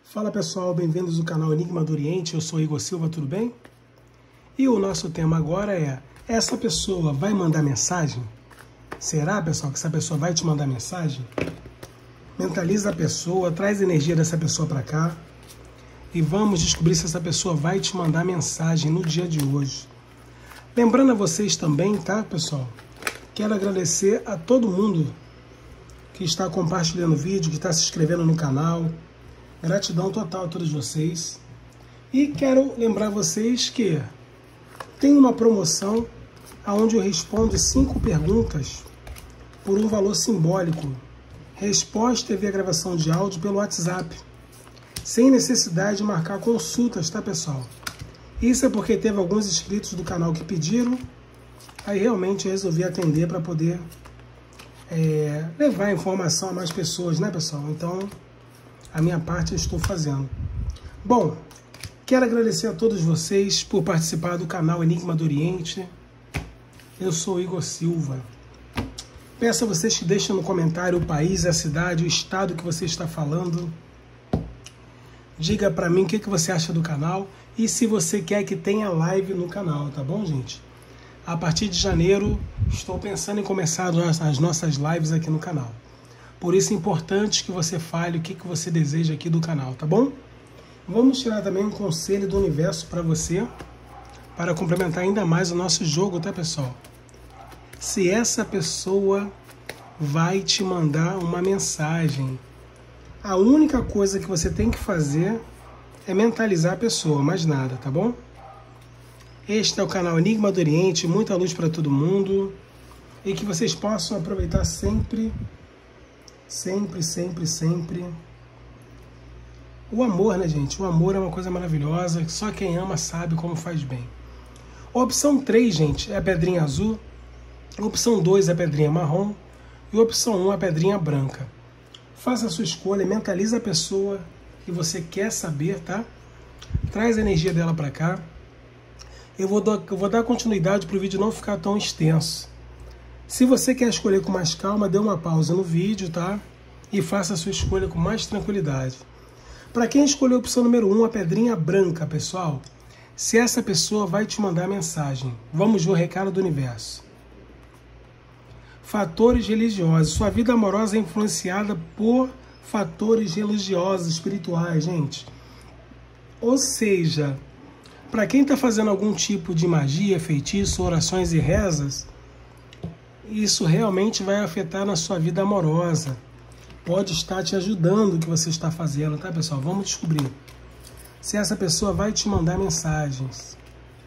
Fala pessoal, bem-vindos ao canal Enigma do Oriente, eu sou Igor Silva, tudo bem? E o nosso tema agora é: essa pessoa vai mandar mensagem? Será, pessoal, que essa pessoa vai te mandar mensagem? Mentaliza a pessoa, traz a energia dessa pessoa para cá e vamos descobrir se essa pessoa vai te mandar mensagem no dia de hoje. Lembrando a vocês também, tá, pessoal? Quero agradecer a todo mundo que está compartilhando o vídeo, que está se inscrevendo no canal. Gratidão total a todos vocês. E quero lembrar vocês que tem uma promoção onde eu respondo 5 perguntas por um valor simbólico. Resposta e gravação de áudio pelo WhatsApp, sem necessidade de marcar consultas, tá, pessoal? Isso é porque teve alguns inscritos do canal que pediram, aí realmente eu resolvi atender para poder levar a informação a mais pessoas, né, pessoal? Então, a minha parte eu estou fazendo. Bom, quero agradecer a todos vocês por participar do canal Enigma do Oriente. Eu sou Igor Silva. Peço a vocês que deixem no comentário o país, a cidade, o estado que você está falando. Diga para mim o que você acha do canal e se você quer que tenha live no canal, tá bom, gente? A partir de janeiro, estou pensando em começar as nossas lives aqui no canal. Por isso é importante que você fale o que você deseja aqui do canal, tá bom? Vamos tirar também um conselho do universo para você, para complementar ainda mais o nosso jogo, tá, pessoal? Se essa pessoa vai te mandar uma mensagem, a única coisa que você tem que fazer é mentalizar a pessoa, mais nada, tá bom? Este é o canal Enigma do Oriente, muita luz para todo mundo e que vocês possam aproveitar sempre o amor, né, gente? O amor é uma coisa maravilhosa, que só quem ama sabe como faz bem. A opção 3, gente, é a pedrinha azul, a opção 2 é a pedrinha marrom e a opção 1 é a pedrinha branca. Faça a sua escolha, mentaliza a pessoa que você quer saber, tá? Traz a energia dela para cá. Eu vou dar continuidade para o vídeo não ficar tão extenso. Se você quer escolher com mais calma, dê uma pausa no vídeo, tá? E faça a sua escolha com mais tranquilidade. Para quem escolheu a opção número 1, a pedrinha branca, pessoal, se essa pessoa vai te mandar mensagem. Vamos ver o recado do universo. Fatores religiosos. Sua vida amorosa é influenciada por fatores religiosos, espirituais, gente. Ou seja, para quem está fazendo algum tipo de magia, feitiço, orações e rezas, isso realmente vai afetar na sua vida amorosa. Pode estar te ajudando o que você está fazendo, tá, pessoal? Vamos descobrir se essa pessoa vai te mandar mensagens.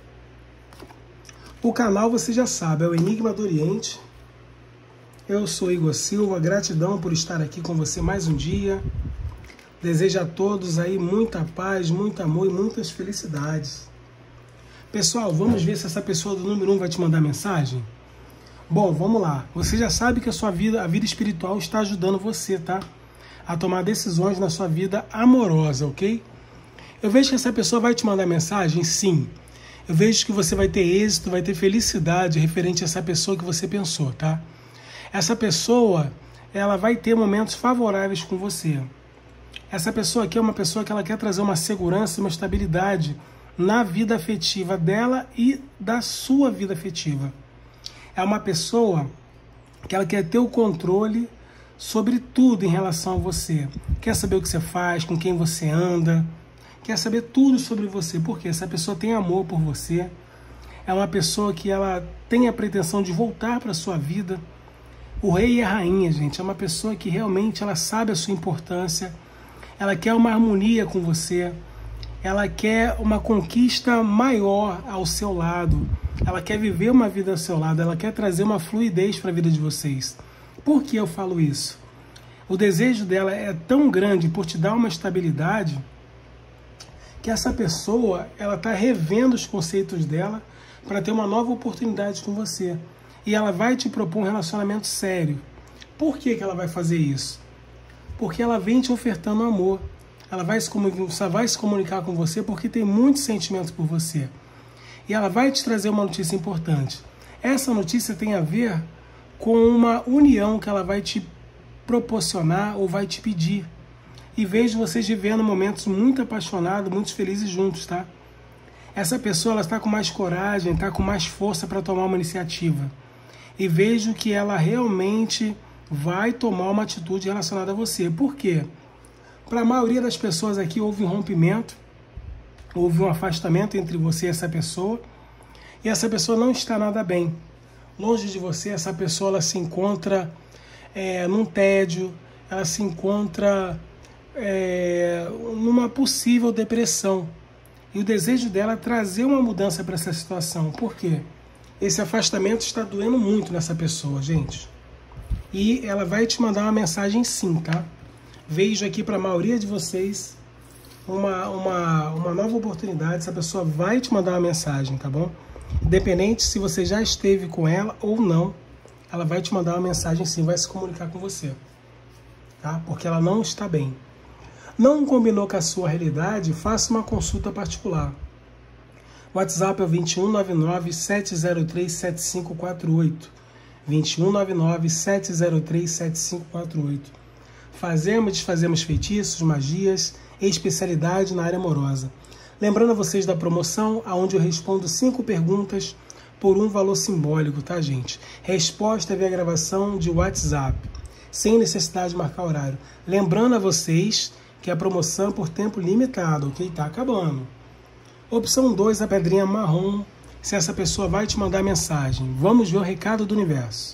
O canal você já sabe, é o Enigma do Oriente. Eu sou Igor Silva, gratidão por estar aqui com você mais um dia. Desejo a todos aí muita paz, muito amor e muitas felicidades. Pessoal, vamos ver se essa pessoa do número 1 vai te mandar mensagem? Bom, vamos lá. Você já sabe que a vida espiritual está ajudando você, tá? A tomar decisões na sua vida amorosa, ok? Eu vejo que essa pessoa vai te mandar mensagem, sim. Eu vejo que você vai ter êxito, vai ter felicidade referente a essa pessoa que você pensou, tá? Essa pessoa, ela vai ter momentos favoráveis com você. Essa pessoa aqui é uma pessoa que ela quer trazer uma segurança e uma estabilidade na vida afetiva dela e da sua vida afetiva. É uma pessoa que ela quer ter o controle sobre tudo em relação a você. Quer saber o que você faz, com quem você anda, quer saber tudo sobre você. Porque essa pessoa tem amor por você. É uma pessoa que ela tem a pretensão de voltar para a sua vida. O rei e a rainha, gente, é uma pessoa que realmente ela sabe a sua importância. Ela quer uma harmonia com você. Ela quer uma conquista maior ao seu lado. Ela quer viver uma vida ao seu lado. Ela quer trazer uma fluidez para a vida de vocês. Por que eu falo isso? O desejo dela é tão grande por te dar uma estabilidade que essa pessoa ela está revendo os conceitos dela para ter uma nova oportunidade com você. E ela vai te propor um relacionamento sério. Por que ela vai fazer isso? Porque ela vem te ofertando amor. Ela só vai se comunicar com você porque tem muitos sentimentos por você. E ela vai te trazer uma notícia importante. Essa notícia tem a ver com uma união que ela vai te proporcionar ou vai te pedir. e vejo vocês vivendo momentos muito apaixonados, muito felizes juntos, tá? Essa pessoa, ela está com mais coragem, está com mais força para tomar uma iniciativa. E vejo que ela realmente vai tomar uma atitude relacionada a você. Por quê? Para a maioria das pessoas aqui houve um rompimento, houve um afastamento entre você e essa pessoa, e essa pessoa não está nada bem. Longe de você, essa pessoa ela se encontra num tédio, ela se encontra numa possível depressão. E o desejo dela é trazer uma mudança para essa situação. Por quê? Esse afastamento está doendo muito nessa pessoa, gente. E ela vai te mandar uma mensagem sim, tá? Vejo aqui para a maioria de vocês uma nova oportunidade. Essa pessoa vai te mandar uma mensagem, tá bom? Independente se você já esteve com ela ou não, ela vai te mandar uma mensagem sim, vai se comunicar com você, tá? Porque ela não está bem. Não combinou com a sua realidade? Faça uma consulta particular. O WhatsApp é o 2199-703-7548. 2199-703-7548. Fazemos e desfazemos feitiços, magias e especialidade na área amorosa. Lembrando a vocês da promoção, onde eu respondo 5 perguntas por um valor simbólico, tá, gente? Resposta via gravação de WhatsApp, sem necessidade de marcar horário. Lembrando a vocês que a promoção é por tempo limitado, ok? Tá acabando. Opção 2, a pedrinha marrom, se essa pessoa vai te mandar mensagem. Vamos ver o recado do universo.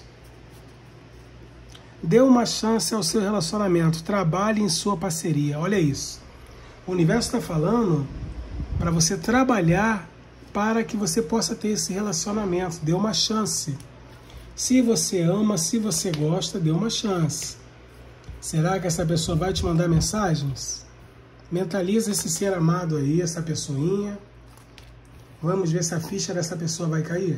Dê uma chance ao seu relacionamento, trabalhe em sua parceria. Olha isso. O universo está falando para você trabalhar para que você possa ter esse relacionamento. Dê uma chance. Se você ama, se você gosta, dê uma chance. Será que essa pessoa vai te mandar mensagens? Mentaliza esse ser amado aí, essa pessoinha. Vamos ver se a ficha dessa pessoa vai cair.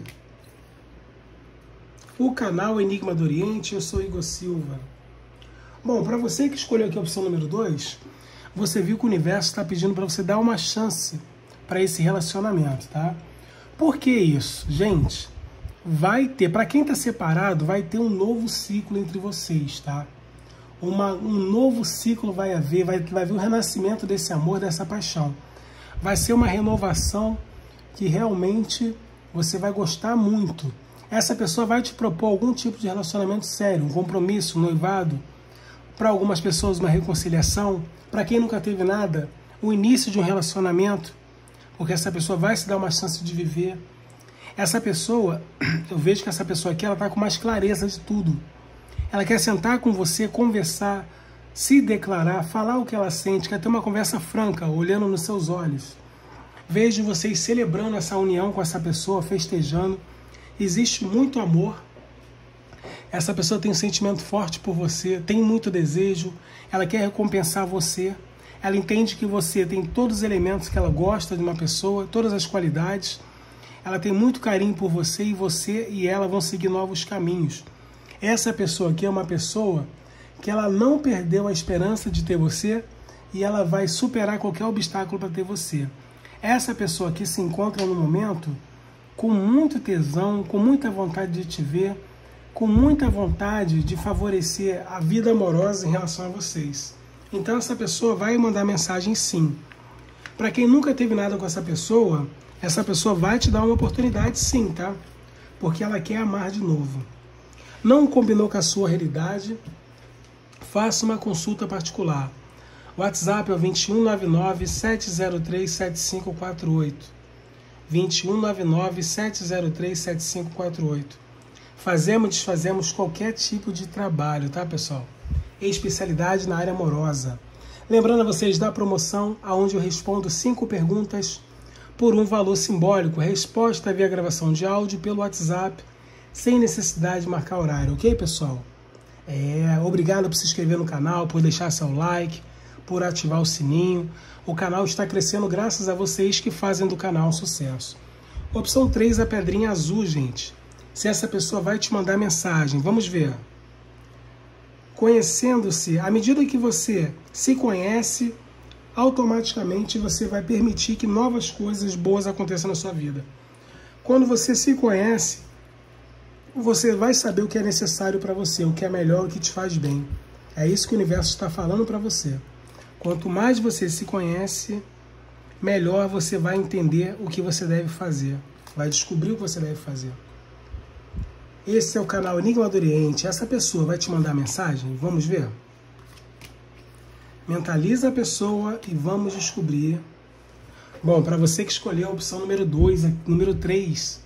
O canal Enigma do Oriente, eu sou Igor Silva. Bom, para você que escolheu aqui a opção número 2, você viu que o universo está pedindo para você dar uma chance para esse relacionamento, tá? Por que isso? Gente, vai ter, para quem está separado, vai ter um novo ciclo entre vocês, tá? Um novo ciclo vai haver, vai haver o renascimento desse amor, dessa paixão. Vai ser uma renovação que realmente você vai gostar muito. Essa pessoa vai te propor algum tipo de relacionamento sério, um compromisso, um noivado. Para algumas pessoas, uma reconciliação. Para quem nunca teve nada, o início de um relacionamento, porque essa pessoa vai se dar uma chance de viver. Essa pessoa, eu vejo que essa pessoa aqui, ela está com mais clareza de tudo. Ela quer sentar com você, conversar, se declarar, falar o que ela sente, quer ter uma conversa franca, olhando nos seus olhos. Vejo vocês celebrando essa união com essa pessoa, festejando. Existe muito amor. Essa pessoa tem um sentimento forte por você, tem muito desejo, ela quer recompensar você. Ela entende que você tem todos os elementos que ela gosta de uma pessoa, todas as qualidades. Ela tem muito carinho por você e ela vão seguir novos caminhos. Essa pessoa aqui é uma pessoa que ela não perdeu a esperança de ter você e ela vai superar qualquer obstáculo para ter você. Essa pessoa aqui se encontra no momento com muito tesão, com muita vontade de te ver, com muita vontade de favorecer a vida amorosa em relação a vocês. Então essa pessoa vai mandar mensagem sim. Para quem nunca teve nada com essa pessoa vai te dar uma oportunidade sim, tá? Porque ela quer amar de novo. Não combinou com a sua realidade? Faça uma consulta particular. O WhatsApp é o 2199-703-7548. 2199-703-7548. Fazemos e desfazemos qualquer tipo de trabalho, tá, pessoal? Especialidade na área amorosa. Lembrando a vocês da promoção, onde eu respondo 5 perguntas por um valor simbólico. Resposta via gravação de áudio pelo WhatsApp, sem necessidade de marcar horário, ok, pessoal? Obrigado por se inscrever no canal, por deixar seu like, por ativar o sininho. O canal está crescendo graças a vocês que fazem do canal um sucesso. Opção 3, a pedrinha azul, gente. Se essa pessoa vai te mandar mensagem, vamos ver. Conhecendo-se, à medida que você se conhece, automaticamente você vai permitir que novas coisas boas aconteçam na sua vida. Quando você se conhece, você vai saber o que é necessário para você, o que é melhor, o que te faz bem. É isso que o universo está falando para você. Quanto mais você se conhece, melhor você vai entender o que você deve fazer. Vai descobrir o que você deve fazer. Esse é o canal Enigma do Oriente. Essa pessoa vai te mandar mensagem? Vamos ver? Mentaliza a pessoa e vamos descobrir. Bom, para você que escolheu a opção número 2, número 3,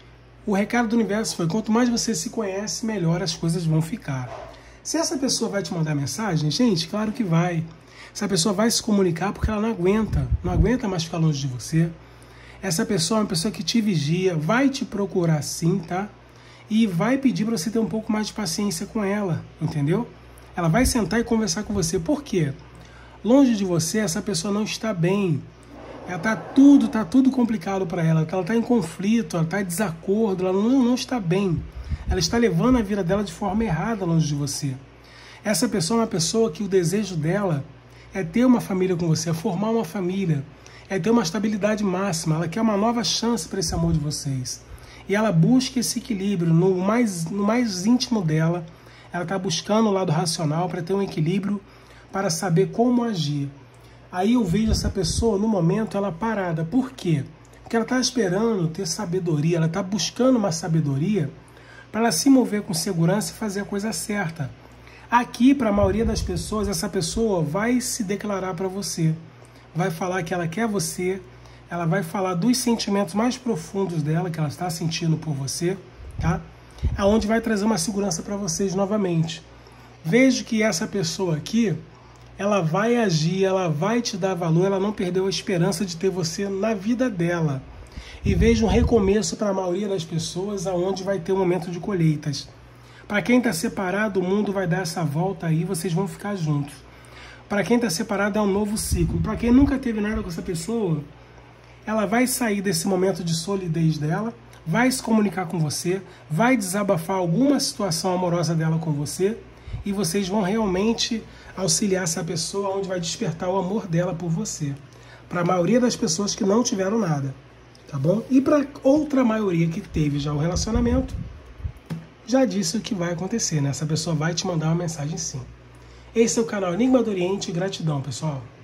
o recado do universo foi: quanto mais você se conhece, melhor as coisas vão ficar. Se essa pessoa vai te mandar mensagem, gente, claro que vai. Essa pessoa vai se comunicar porque ela não aguenta mais ficar longe de você. Essa pessoa é uma pessoa que te vigia, vai te procurar sim, tá? E vai pedir para você ter um pouco mais de paciência com ela, entendeu? Ela vai sentar e conversar com você. Por quê? Longe de você, essa pessoa não está bem. Ela tá tudo complicado para ela. Ela está em conflito, ela está em desacordo, ela não está bem. Ela está levando a vida dela de forma errada longe de você. Essa pessoa é uma pessoa que o desejo dela é ter uma família com você, é formar uma família, é ter uma estabilidade máxima. Ela quer uma nova chance para esse amor de vocês. E ela busca esse equilíbrio no mais íntimo dela. Ela está buscando o lado racional para ter um equilíbrio, para saber como agir. Aí eu vejo essa pessoa, no momento, ela parada. Por quê? Porque ela está esperando ter sabedoria, ela está buscando uma sabedoria para ela se mover com segurança e fazer a coisa certa. Aqui, para a maioria das pessoas, essa pessoa vai se declarar para você. Vai falar que ela quer você, ela vai falar dos sentimentos mais profundos dela, que ela está sentindo por você, tá? Aonde vai trazer uma segurança para vocês novamente. Vejo que essa pessoa aqui, ela vai agir, ela vai te dar valor, ela não perdeu a esperança de ter você na vida dela. E vejo um recomeço para a maioria das pessoas, aonde vai ter um momento de colheitas. Para quem está separado, o mundo vai dar essa volta aí, vocês vão ficar juntos. Para quem está separado, é um novo ciclo. Para quem nunca teve nada com essa pessoa, ela vai sair desse momento de solidez dela, vai se comunicar com você, vai desabafar alguma situação amorosa dela com você, e vocês vão realmente auxiliar essa pessoa, onde vai despertar o amor dela por você. Para a maioria das pessoas que não tiveram nada, tá bom? E para outra maioria que teve já o relacionamento, já disse o que vai acontecer, né? Essa pessoa vai te mandar uma mensagem sim. Esse é o canal Enigma do Oriente. Gratidão, pessoal.